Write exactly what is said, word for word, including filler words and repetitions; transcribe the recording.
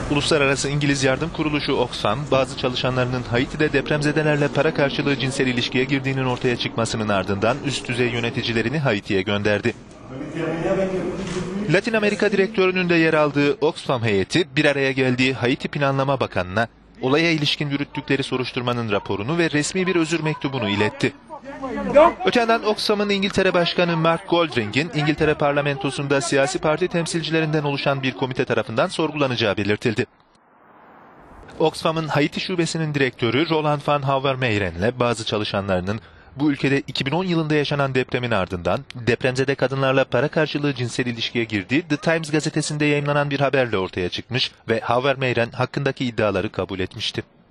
Uluslararası İngiliz Yardım Kuruluşu Oxfam, bazı çalışanlarının Haiti'de depremzedelerle para karşılığı cinsel ilişkiye girdiğinin ortaya çıkmasının ardından üst düzey yöneticilerini Haiti'ye gönderdi. Latin Amerika direktörünün de yer aldığı Oxfam heyeti bir araya geldiği Haiti Planlama Bakanı'na olaya ilişkin yürüttükleri soruşturmanın raporunu ve resmi bir özür mektubunu iletti. Öte yandan Oxfam'ın İngiltere Başkanı Mark Goldring'in İngiltere parlamentosunda siyasi parti temsilcilerinden oluşan bir komite tarafından sorgulanacağı belirtildi. Oxfam'ın Haiti şubesinin direktörü Roland van Houwermeiren'le bazı çalışanlarının bu ülkede iki bin on yılında yaşanan depremin ardından depremzede kadınlarla para karşılığı cinsel ilişkiye girdiği The Times gazetesinde yayımlanan bir haberle ortaya çıkmış ve Houwermeiren hakkındaki iddiaları kabul etmişti.